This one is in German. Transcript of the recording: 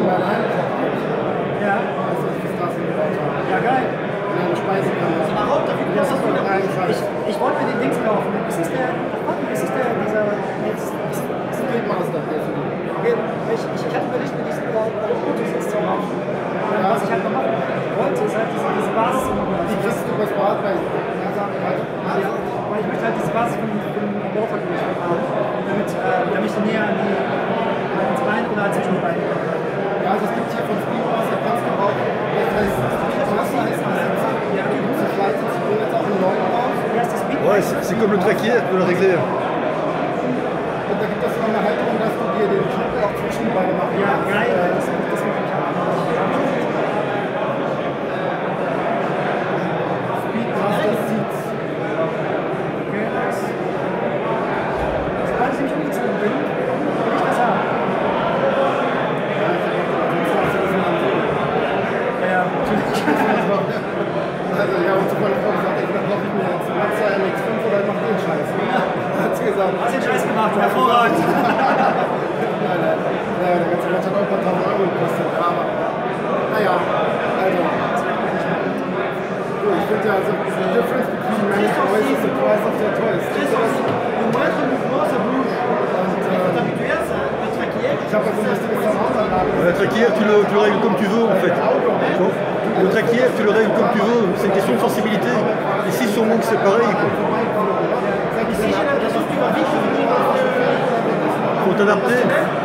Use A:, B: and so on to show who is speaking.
A: beim Heimkochen.
B: Ja.
A: Also ich das in die Auto.
B: Ja, geil.
A: In eine Speisekammer.
B: Ich wollte mir den Dings kaufen. Ist das der, ist das der, dieser,
A: Speedmaster.
B: okay, ich hatte überlegt, mir diesen Autos zu kaufen. Was ich halt noch machen wollte, ist halt diese Basis.
A: Die kriegst du übers Bad bei.
B: Ja, weil ich möchte halt diese Basis von Bauvergleich haben, damit ich näher ans Bein oder zwischen den Beinen.
A: Ja, also es gibt hier von Speedmaster, kannst du auch, das heißt, Speedmaster heißt das, ja, die große Schweiz, ich will jetzt auch einen neuen raus.
B: Ja, ist das Speedmaster?
C: Ouais, c'est comme le trackier, tu peux le régler.
A: Und da gibt es noch eine Halterung, dass du dir den Schnitt auch zwischen die Beine machen
B: Ja,
A: kannst.
B: geil, das will ich haben.
A: Speedmaster Seats.
B: Okay, sobald ich mich umgezogen bin, will ich das haben. Ja, natürlich.
A: Also ja, und zu meiner Frau gesagt, da brauche ich mir jetzt einen Mazda MX-5 oder ich mach den Scheiß. Hat sie gesagt.
B: Hast den Scheiß gemacht, hervorragend.
A: Nein, der ganze Quatsch hat auch ein paar tausend Euro gekostet. Aber naja, also. Ich finde ja, also the difference between many toys is the price of their toys. Ich habe jetzt ein richtiges Soundanlage.
C: Le trackier, tu le règles comme tu veux en fait. Le trackier, tu le règles comme tu veux, c'est une question de sensibilité. Ici, sur Monk, c'est pareil. Faut t'adapter.